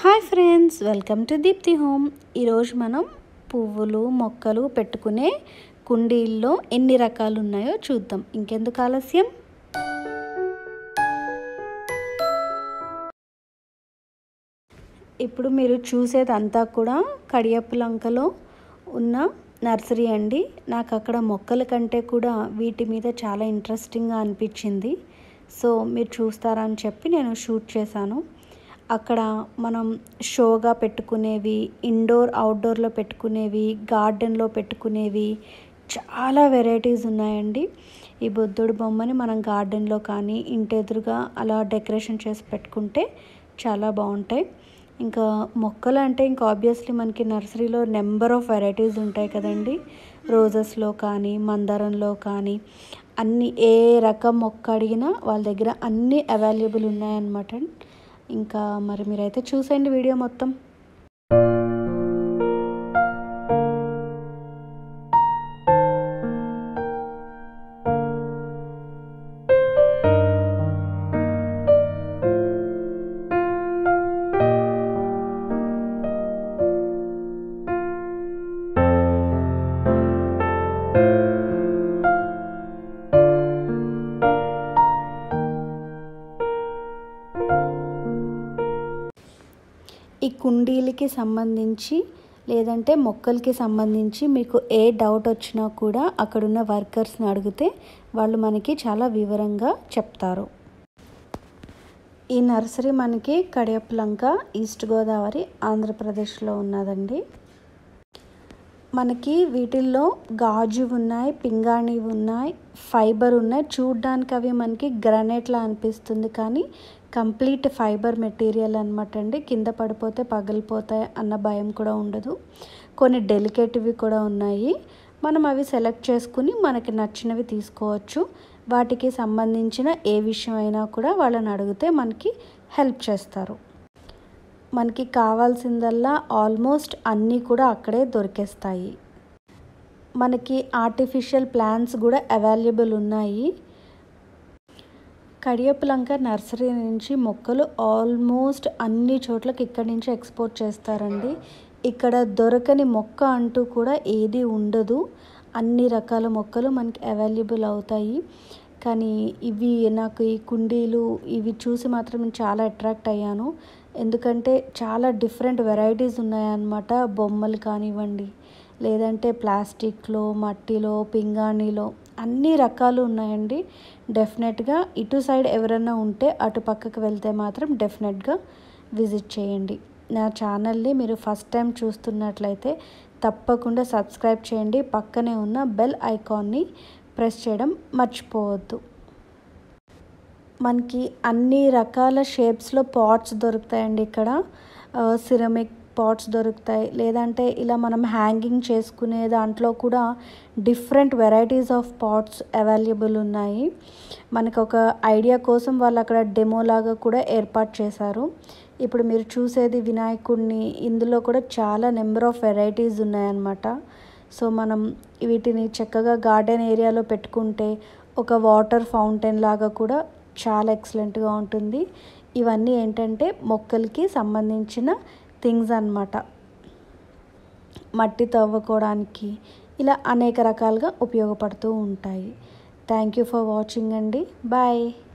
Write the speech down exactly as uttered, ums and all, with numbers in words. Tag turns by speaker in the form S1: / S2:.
S1: Hi friends, welcome to Deepti home. ఈరోజు మనం పువ్వులు మొక్కలు పెట్టుకునే కుండీల్లో ఎన్ని రకాలు ఉన్నాయో చూద్దాం. ఇంకెందుకు ఆలస్యం, ఇప్పుడు మీరు చూసేదంతా కూడా కడియపులంకలో ఉన్న నర్సరీ అండి. నాకు అక్కడ మొక్కల కంటే కూడా వీటి మీద చాలా ఇంట్రెస్టింగ్గా అనిపించింది. సో మీరు చూస్తారని చెప్పి నేను షూట్ చేశాను. అక్కడ మనం షోగా పెట్టుకునేవి, ఇండోర్ అవుట్డోర్లో పెట్టుకునేవి, గార్డెన్లో పెట్టుకునేవి చాలా వెరైటీస్ ఉన్నాయండి. ఈ బుద్ధుడు బొమ్మని మనం గార్డెన్లో కానీ ఇంటి ఎదురుగా అలా డెకరేషన్ చేసి పెట్టుకుంటే చాలా బాగుంటాయి. ఇంకా మొక్కలు అంటే ఇంకా ఆబ్వియస్లీ మనకి నర్సరీలో నెంబర్ ఆఫ్ వెరైటీస్ ఉంటాయి కదండి. రోజెస్లో కానీ మందారంలో కానీ అన్ని ఏ రకం మొక్క అడిగినా వాళ్ళ దగ్గర అన్నీ అవైలబుల్ ఉన్నాయన్నమాట. ఇంకా మరి మీరైతే చూసేయండి వీడియో మొత్తం. ఈ కుండీలకి సంబంధించి లేదంటే మొక్కలకి సంబంధించి మీకు ఏ డౌట్ వచ్చినా కూడా అక్కడున్న వర్కర్స్ని అడిగితే వాళ్ళు మనకి చాలా వివరంగా చెప్తారు. ఈ నర్సరీ మనకి కడియపులంక, ఈస్ట్ గోదావరి, ఆంధ్రప్రదేశ్లో ఉన్నదండి. మనకి వీటిల్లో గాజు ఉన్నాయి, పింగాణి ఉన్నాయి, ఫైబర్ ఉన్నాయి. చూడ్డానికి అవి మనకి గ్రానైట్లా అనిపిస్తుంది కానీ కంప్లీట్ ఫైబర్ మెటీరియల్ అనమాట అండి. కింద పడిపోతే పగిలిపోతాయి అన్న భయం కూడా ఉండదు. కొన్ని డెలికేట్వి కూడా ఉన్నాయి. మనం అవి సెలెక్ట్ చేసుకుని మనకి నచ్చినవి తీసుకోవచ్చు. వాటికి సంబంధించిన ఏ విషయం అయినా కూడా వాళ్ళని అడిగితే మనకి హెల్ప్ చేస్తారు. మనకి కావాల్సిందల్లా ఆల్మోస్ట్ అన్నీ కూడా అక్కడే దొరికేస్తాయి. మనకి ఆర్టిఫిషియల్ ప్లాంట్స్ కూడా అవైలబుల్ ఉన్నాయి. కడియపులంక నర్సరీ నుంచి మొక్కలు ఆల్మోస్ట్ అన్ని చోట్లకి ఇక్కడి నుంచి ఎక్స్పోర్ట్ చేస్తారండి. ఇక్కడ దొరకని మొక్క అంటూ కూడా ఏది ఉండదు. అన్ని రకాల మొక్కలు మనకి అవైలబుల్ అవుతాయి. కానీ ఇవి నాకు ఈ కుండీలు ఇవి చూసి మాత్రం నేను చాలా అట్రాక్ట్ అయ్యాను. ఎందుకంటే చాలా డిఫరెంట్ వెరైటీస్ ఉన్నాయన్నమాట. బొమ్మలు కానివ్వండి, లేదంటే ప్లాస్టిక్లో, మట్టిలో, పింగాణిలో అన్ని రకాలు ఉన్నాయండి. డెఫినెట్గా ఇటు సైడ్ ఎవరైనా ఉంటే అటు పక్కకు వెళ్తే మాత్రం డెఫినెట్గా విజిట్ చేయండి. నా ఛానల్ని మీరు ఫస్ట్ టైం చూస్తున్నట్లయితే తప్పకుండా సబ్స్క్రైబ్ చేయండి. పక్కనే ఉన్న బెల్ ఐకాన్ని ప్రెస్ చేయడం మర్చిపోవద్దు. మనకి అన్ని రకాల షేప్స్లో పాట్స్ దొరుకుతాయండి. ఇక్కడ సిరమిక్ పాట్స్ దొరుకుతాయి, లేదంటే ఇలా మనం హ్యాంగింగ్ చేసుకునే దాంట్లో కూడా different varieties of pots available ఉన్నాయి. మనకు ఒక ఐడియా కోసం వాళ్ళు అక్కడ డెమో లాగా కూడా ఏర్పాటు చేశారు. ఇప్పుడు మీరు చూసేది వినాయకుడిని. ఇందులో కూడా చాలా నెంబర్ ఆఫ్ వెరైటీస్ ఉన్నాయన్నమాట. సో మనం వీటిని చక్కగా గార్డెన్ ఏరియాలో పెట్టుకుంటే ఒక వాటర్ ఫౌంటైన్ లాగా కూడా చాలా ఎక్సలెంట్గా ఉంటుంది. ఇవన్నీ ఏంటంటే మొక్కలకి సంబంధించిన థింగ్స్ అన్నమాట. మట్టి తవ్వుకోవడానికి ఇలా అనేక రకాలుగా ఉపయోగపడుతూ ఉంటాయి. థ్యాంక్ యూ ఫర్ వాచింగ్ అండి. బాయ్.